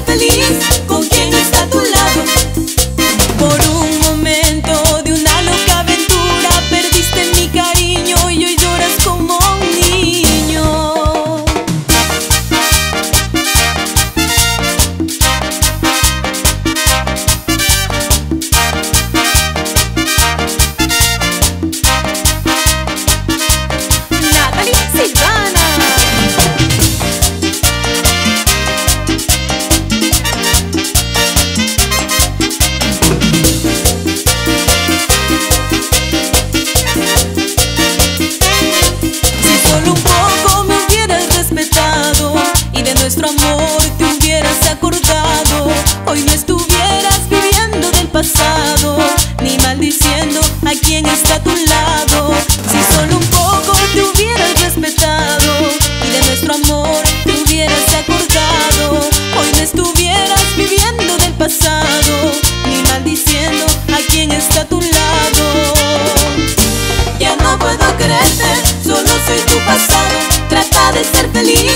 feliz con quien está a tu lado. Por un momento de una loca aventura perdiste mi cariño y hoy lloras como un niño. Natalie Silvana. Si solo un poco me hubieras respetado y de nuestro amor te hubieras acordado, hoy no estuvieras viviendo del pasado ni maldiciendo a quien está a tu lado. Si solo un poco te hubieras respetado y de nuestro amor te hubieras acordado, hoy no estuvieras viviendo del pasado ni maldiciendo a quien está a tu lado. Ya no puedo quererte, solo soy tu pasado. Trata de ser feliz